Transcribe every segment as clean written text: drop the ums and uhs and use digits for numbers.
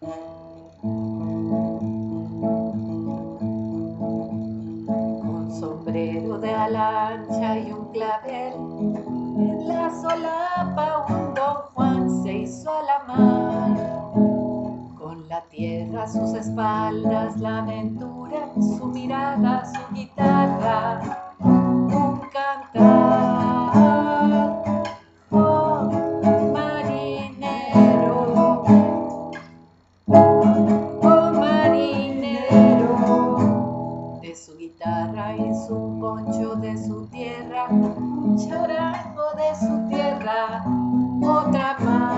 Con sombrero de ala ancha y un clavel, en la solapa un Don Juan se hizo a la mar. Con la tierra a sus espaldas, la aventura, su mirada, su guitarra, un cantar. Oh, marinero, oh, marinero, de su guitarra y su poncho de su tierra, un charango de su tierra, otra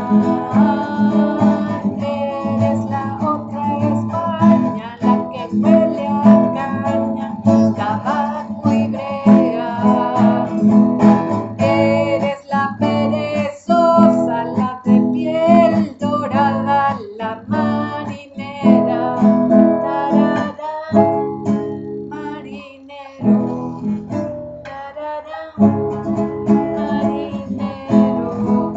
más. Eres la otra España, la que huele a caña, tabaco y brea. Eres la perezosa, la de piel dorada, la marinera. Tararán, marinero, tararán, marinero.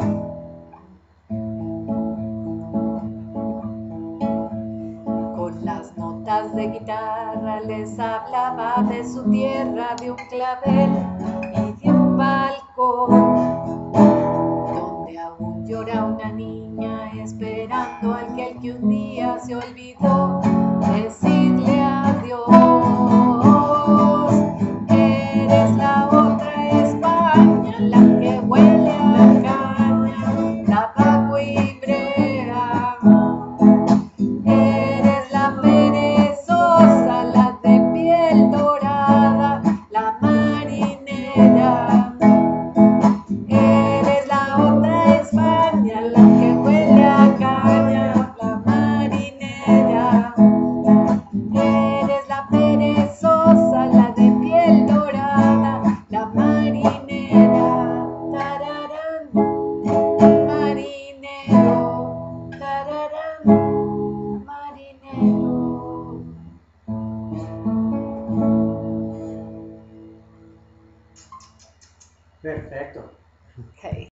Con las notas de guitarra les hablaba de su tierra, de un clavel y de un balcón, donde aún llora una niña esperando al que un día se olvidó decirle adiós. Eres la otra España, la que huele a caña, tabaco y brea. Eres la perezosa, la de piel dorada, la marinera. Eres la otra España, la que huele a caña, la marinera. Eres la perezosa, la de piel dorada, la marinera. Tararán, marinero, tararán, marinero. Perfecto. Okay.